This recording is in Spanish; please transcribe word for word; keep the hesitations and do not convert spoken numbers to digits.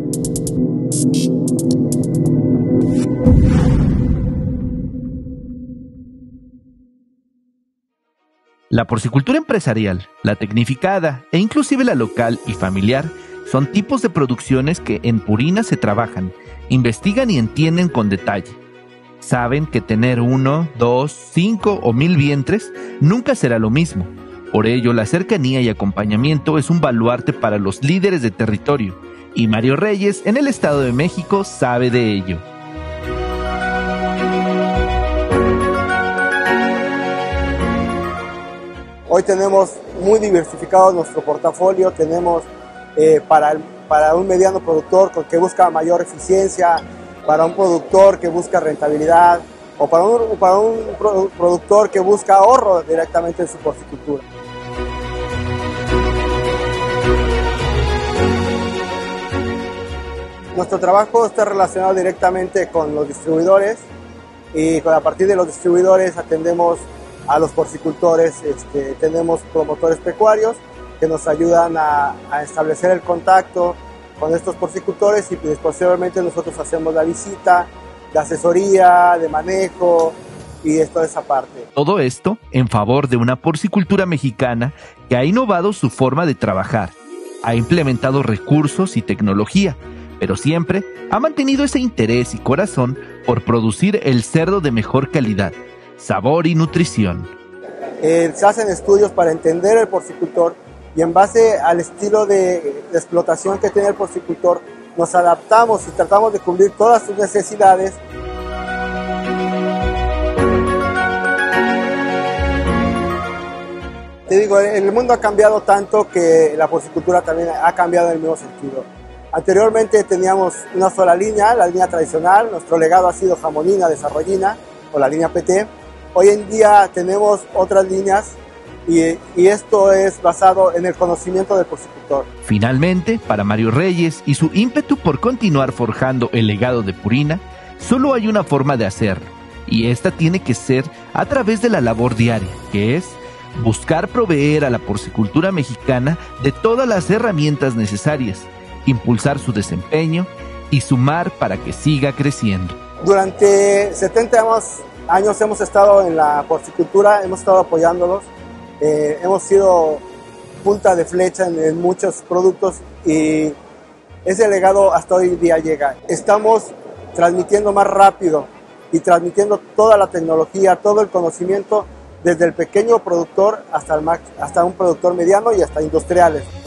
La porcicultura empresarial, la tecnificada e inclusive la local y familiar son tipos de producciones que en Purina se trabajan, investigan y entienden con detalle. Saben que tener uno, dos, cinco o mil vientres nunca será lo mismo. Por ello, la cercanía y acompañamiento es un baluarte para los líderes de territorio, y Mario Reyes, en el Estado de México, sabe de ello. Hoy tenemos muy diversificado nuestro portafolio, tenemos eh, para, el, para un mediano productor que busca mayor eficiencia, para un productor que busca rentabilidad o para un, para un productor que busca ahorro directamente en su porcicultura. Nuestro trabajo está relacionado directamente con los distribuidores y a partir de los distribuidores atendemos a los porcicultores, este, tenemos promotores pecuarios que nos ayudan a, a establecer el contacto con estos porcicultores y pues, posteriormente nosotros hacemos la visita, la asesoría, de manejo y de toda esa parte. Todo esto en favor de una porcicultura mexicana que ha innovado su forma de trabajar, ha implementado recursos y tecnología, pero siempre ha mantenido ese interés y corazón por producir el cerdo de mejor calidad, sabor y nutrición. Eh, se hacen estudios para entender el porcicultor y en base al estilo de, de explotación que tiene el porcicultor nos adaptamos y tratamos de cubrir todas sus necesidades. Te digo, el mundo ha cambiado tanto que la porcicultura también ha cambiado en el mismo sentido. Anteriormente teníamos una sola línea, la línea tradicional, nuestro legado ha sido jamonina, desarrollina o la línea P T. Hoy en día tenemos otras líneas y, y esto es basado en el conocimiento del porcicultor. Finalmente, para Mario Reyes y su ímpetu por continuar forjando el legado de Purina, solo hay una forma de hacerlo, y esta tiene que ser a través de la labor diaria, que es buscar proveer a la porcicultura mexicana de todas las herramientas necesarias, impulsar su desempeño y sumar para que siga creciendo. Durante setenta años años hemos estado en la porcicultura, hemos estado apoyándolos, eh, hemos sido punta de flecha en, en muchos productos y ese legado hasta hoy día llega. Estamos transmitiendo más rápido y transmitiendo toda la tecnología, todo el conocimiento desde el pequeño productor hasta, el, hasta un productor mediano y hasta industriales.